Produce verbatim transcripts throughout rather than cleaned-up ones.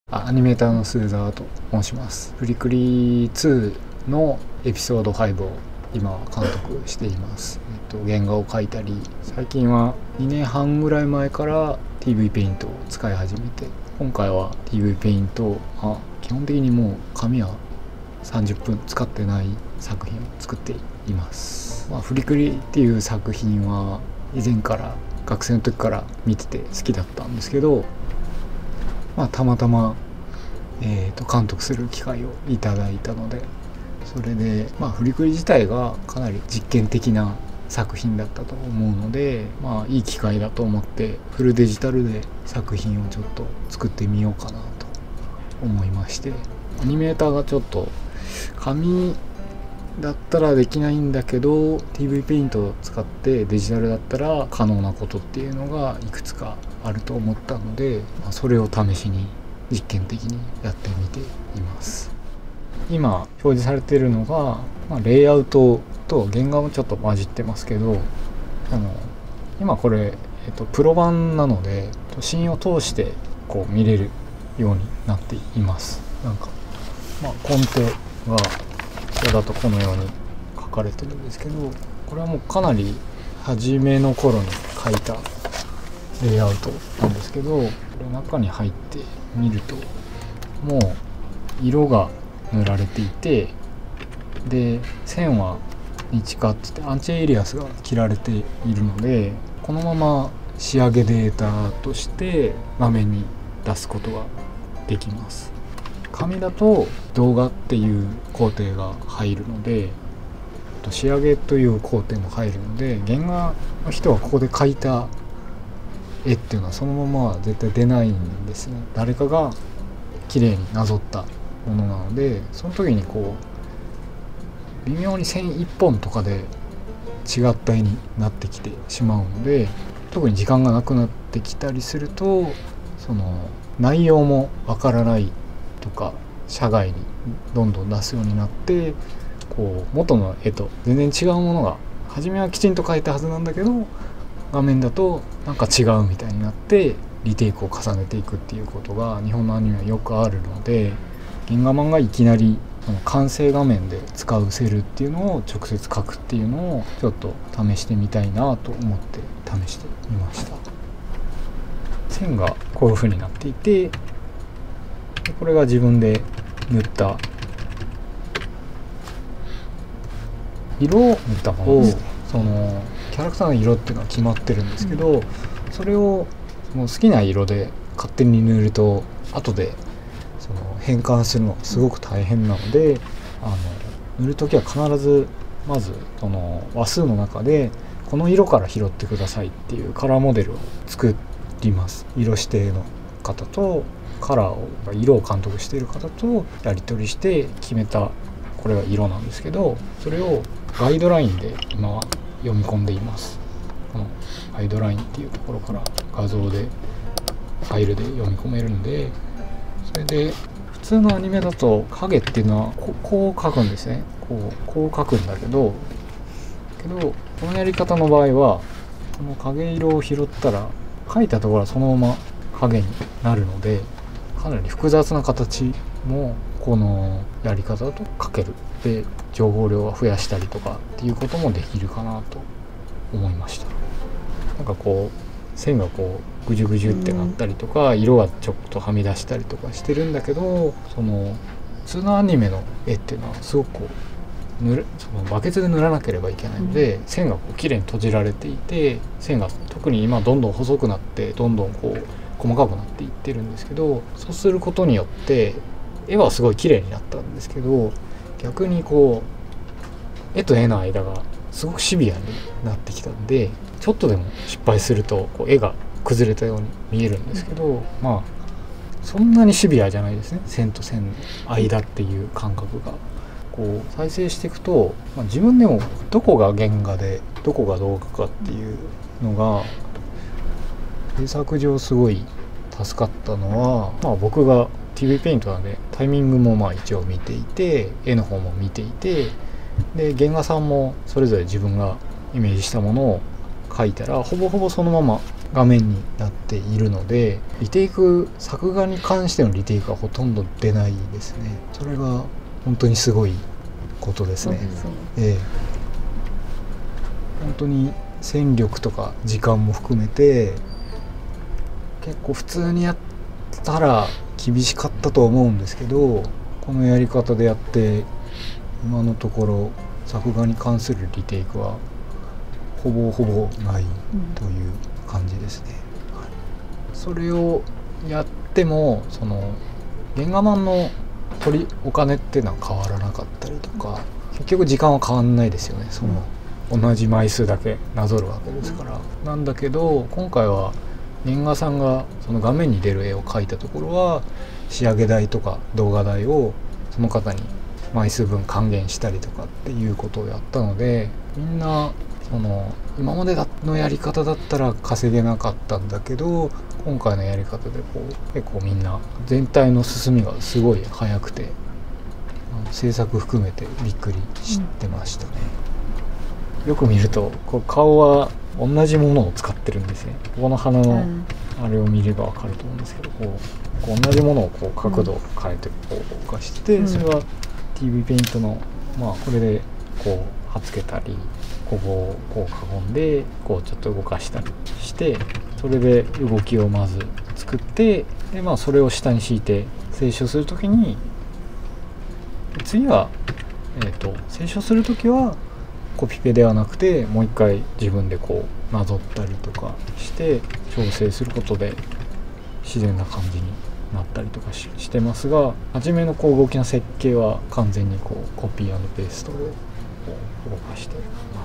あアニメーターのスーザーと申します。フリクリツーのエピソードファイブを今は監督しています。えっと、原画を描いたり、最近はにねんはんぐらい前から ティーブイ ペイントを使い始めて、今回は ティーブイ ペイントを、あ、基本的にもう紙はさんじゅっぷん使ってない作品を作っています。まあ、フリクリっていう作品は以前から学生の時から見てて好きだったんですけど、まあ、たまたま、えー、と監督する機会をいただいたので、それで、まあ、フリクリ自体がかなり実験的な作品だったと思うので、まあ、いい機会だと思ってフルデジタルで作品をちょっと作ってみようかなと思いまして、アニメーターがちょっと紙だったらできないんだけど ティーブイ ペイントを使ってデジタルだったら可能なことっていうのがいくつかあると思ったので、まあ、それを試しに実験的にやってみています。今表示されているのが、まあ、レイアウトと原画もちょっと混じってますけど、あの今これ、えっと、プロ版なので都心を通してこう見れるようになっています。なんか、まあ、コンテがここだとこのように書かれてるんですけど、これはもうかなり初めの頃に書いたレイアウトなんですけど、これ中に入ってみるともう色が塗られていて、で線は日化って言ってアンチエイリアスが切られているので、このまま仕上げデータとして画面に出すことができます。紙だと動画っていう工程が入るので、仕上げという工程も入るので、原画の人はここで描いた絵っていうのはそのままは絶対出ないんですね。誰かが綺麗になぞったものなので、その時にこう微妙に線一本とかで違った絵になってきてしまうので、特に時間がなくなってきたりすると、その内容もわからないとか社外にどんどん出すようになって、こう元の絵と全然違うものが初めはきちんと描いたはずなんだけど、画面だとなんか違うみたいになってリテイクを重ねていくっていうことが日本のアニメはよくあるので、原画マンがいきなりその完成画面で使うセルっていうのを直接描くっていうのをちょっと試してみたいなと思って試してみました。線がこういう風になっていて、これが自分で塗った色を塗ったものですね。そのキャラクターの色っていうのは決まってるんですけど、うん、それをもう好きな色で勝手に塗ると後でその変換するのがすごく大変なので、あの塗る時は必ずまずその話数の中でこの色から拾ってくださいっていうカラーモデルを作ります。色指定の方とカラーを色を監督している方とやり取りして決めた、これが色なんですけど、それをガイドラインで今は読み込んでいます。このガイドラインっていうところから画像でファイルで読み込めるんで、それで普通のアニメだと影っていうのはこう、こう描くんですね。こうこう描くんだけどけどこのやり方の場合はこの影色を拾ったら描いたところはそのまま影になるので、かなり複雑な形もこのやり方だと描ける。で情報量を増やしたりとかっていうこともできるかなと思いました。なんかこう線がこうぐじゅぐじゅってなったりとか、色がちょっとはみ出したりとかしてるんだけど、その普通のアニメの絵っていうのはすごくこう塗るそのバケツで塗らなければいけないので、うん、線がこう綺麗に閉じられていて、線が特に今どんどん細くなってどんどんこう細かくなっていってるんですけど、そうすることによって絵はすごい綺麗になったんですけど、逆にこう絵と絵の間がすごくシビアになってきたんで、ちょっとでも失敗するとこう絵が崩れたように見えるんですけど、まあそんなにシビアじゃないですね。線と線の間っていう感覚がこう再生していくと、まあ、自分でもどこが原画でどこが動画かっていうのが制作上すごい助かったのは、まあ、僕が ティーブイ ペイントなんでタイミングもまあ一応見ていて、絵の方も見ていて、で原画さんもそれぞれ自分がイメージしたものを描いたらほぼほぼそのまま画面になっているので、リテイク、作画に関してのリテイクはほとんど出ないですね。それが本当にすごいことですね。ええ、本当に戦力とか時間も含めて結構普通にやったら厳しかったと思うんですけど、このやり方でやって今のところ作画に関するリテイクはほぼほぼないという感じですね。うん、はい、それをやってもその原画マンの取りお金っていうのは変わらなかったりとか、結局時間は変わんないですよね。その同じ枚数だけなぞるわけですから。なんだけど今回は原画さんがその画面に出る絵を描いたところは仕上げ代とか動画代をその方に枚数分還元したりとかっていうことをやったので、みんなその今までのやり方だったら稼げなかったんだけど、今回のやり方でこう結構みんな全体の進みがすごい速くて、制作含めてびっくりしてましたね。うん、よく見るとこう顔は同じものを使ってるんですね。ここの鼻のあれを見れば分かると思うんですけど、こうこう同じものをこう角度を変えてこう動かして、うん、それは ティーブイ ペイントのまあこれでこう貼っつけたり、ここをこう囲んでこうちょっと動かしたりして、それで動きをまず作って、でまあそれを下に敷いて清書するときに、次はえっと清書するときはコピペではなくてもう一回自分でこうなぞったりとかして調整することで自然な感じになったりとか し, してますが、初めのこう動きの設計は完全にこうコピー&ペーストでこう動かしてます。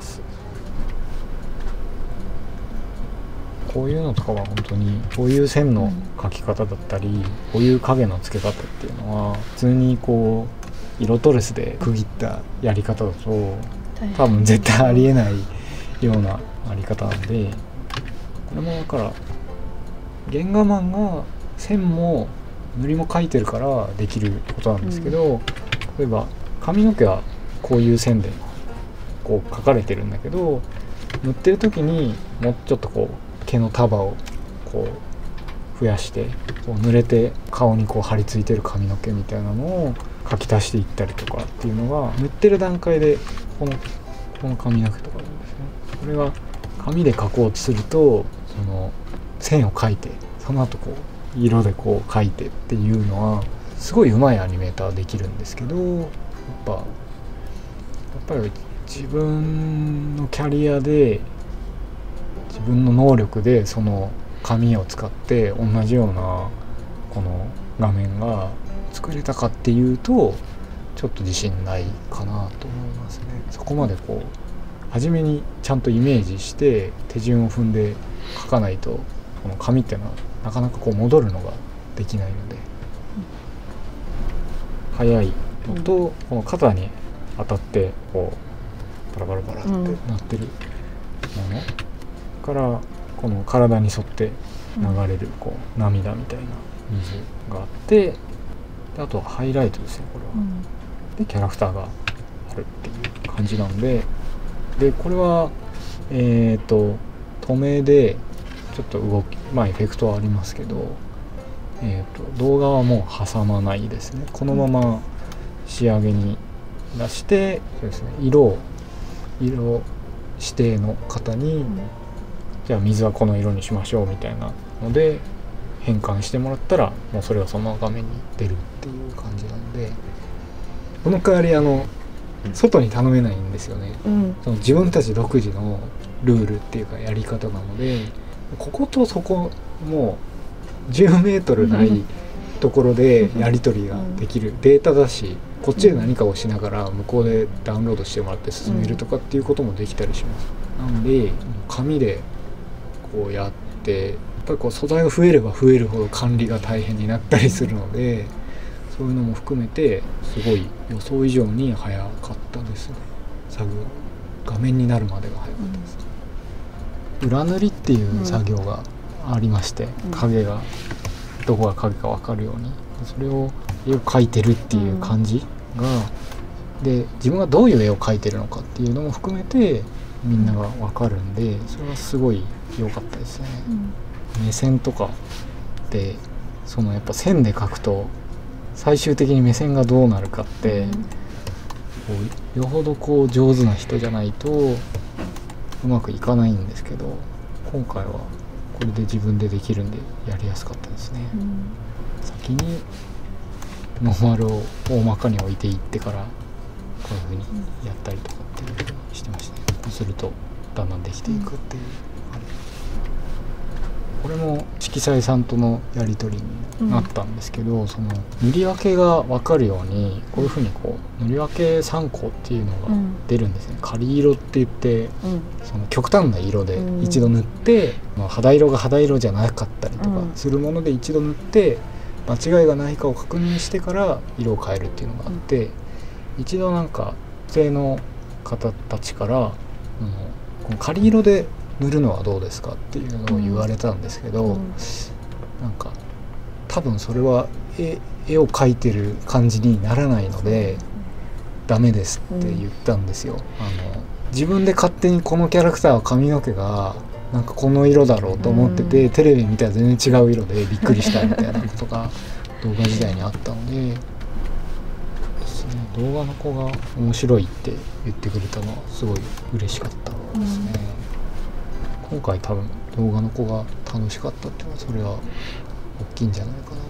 こういうのとかは本当にこういう線の描き方だったり、うん、こういう影の付け方っていうのは普通にこう色トレスで区切ったやり方だと多分絶対ありえないようなあり方なんで、これもだから原画マンが線も塗りも描いてるからできることなんですけど、うん、例えば髪の毛はこういう線でこう描かれてるんだけど、塗ってる時にもうちょっとこう毛の束をこう増やしてこう濡れて顔にこう張り付いてる髪の毛みたいなのを描き足していったりとかっていうのが塗ってる段階でこのこの髪の毛とかなんですね。これは紙で描こうとするとその線を描いてその後こう色でこう描いてっていうのはすごい上手いアニメーターできるんですけど、やっぱやっぱり自分のキャリアで自分の能力でその紙を使って同じようなこの画面が作れたかっていうとちょっと自信ないかなと思いますね。そこまでこう初めにちゃんとイメージして手順を踏んで描かないとこの紙っていうのはなかなかこう戻るのができないので、うん、速いのと、うん、この肩に当たってこうバラバラバラってなってるもの、うん、からこの体に沿って流れるこう涙みたいな水があって、であとはハイライトですねこれは、うん、でキャラクターがあるっていう感じなんで、でこれはえっと透明でちょっと動きまあエフェクトはありますけど、えー、と動画はもう挟まないですね。このまま仕上げに出して、そうですね、色を色指定の方に、うん、じゃあ水はこの色にしましょうみたいなので変換してもらったらもうそれがその画面に出るっていう感じなんで、この代わりあの外に頼めないんですよね、うん、その自分たち独自のルールっていうかやり方なので、こことそこもうじゅうメートルないところでやり取りができる、データだしこっちで何かをしながら向こうでダウンロードしてもらって進めるとかっていうこともできたりします。なんで紙でこうやってやっぱりこう素材が増えれば増えるほど管理が大変になったりするので、そういうのも含めてすごい予想以上に早かったですね。作業画面になるまでが早かったです、うん、裏塗りっていう作業がありまして、うん、影がどこが影か分かるようにそれを絵を描いてるっていう感じが、うん、で自分がどういう絵を描いてるのかっていうのも含めてみんなが分かるんで、それはすごい良かったですね、 うん、 目線とかでそのやっぱ線で描くと最終的に目線がどうなるかって、うん、こうよほどこう上手な人じゃないとうまくいかないんですけど、今回はこれで自分でできるんでやりやすかったですね、うん、先にノーマルを大まかに置いていってからこういう風にやったりとかっていう風にしてましたね。そうするとだんだんできていくっていう、うん、これも色彩さんとのやり取りになったんですけど、うん、その塗り分けが分かるようにこういう風にこう塗り分け参考っていうのが出るんですね、うん、仮色って言って、うん、その極端な色で一度塗って、うん、まあ、肌色が肌色じゃなかったりとかするもので一度塗って間違いがないかを確認してから色を変えるっていうのがあって、うん、一度なんか女性の方たちから、うん、この仮色で塗るのはどうですかっていうのを言われたんですけど、うん、なんか多分それは 絵, 絵を描いてる感じにならないのでダメですって言ったんですよ、うん、あの自分で勝手にこのキャラクターは髪の毛がなんかこの色だろうと思ってて、うん、テレビ見たら全然違う色でびっくりしたみたいなことが動画時代にあったので、ですね、動画の子が面白いって言ってくれたのはすごい嬉しかったですね、うん、今回多分動画の子が楽しかったっていうのはそれは大きいんじゃないかな